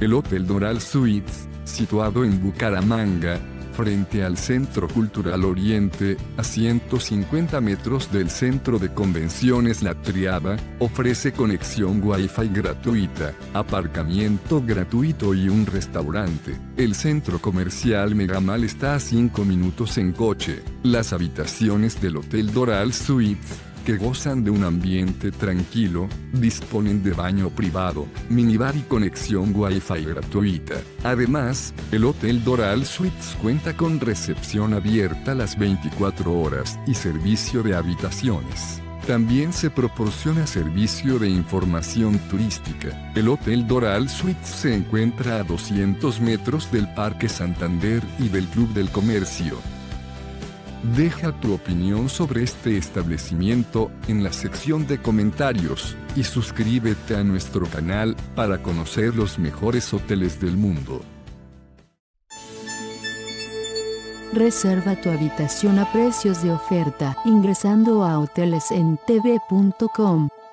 El Hotel Doral Suites, situado en Bucaramanga, frente al Centro Cultural Oriente, a 150 metros del Centro de Convenciones La Triada, ofrece conexión Wi-Fi gratuita, aparcamiento gratuito y un restaurante. El centro comercial Megamall está a 5 minutos en coche. Las habitaciones del Hotel Doral Suites, que gozan de un ambiente tranquilo, disponen de baño privado, minibar y conexión Wi-Fi gratuita. Además, el Hotel Doral Suites cuenta con recepción abierta las 24 horas y servicio de habitaciones. También se proporciona servicio de información turística. El Hotel Doral Suites se encuentra a 200 metros del Parque Santander y del Club del Comercio. Deja tu opinión sobre este establecimiento en la sección de comentarios y suscríbete a nuestro canal para conocer los mejores hoteles del mundo. Reserva tu habitación a precios de oferta ingresando a hotelesentv.com.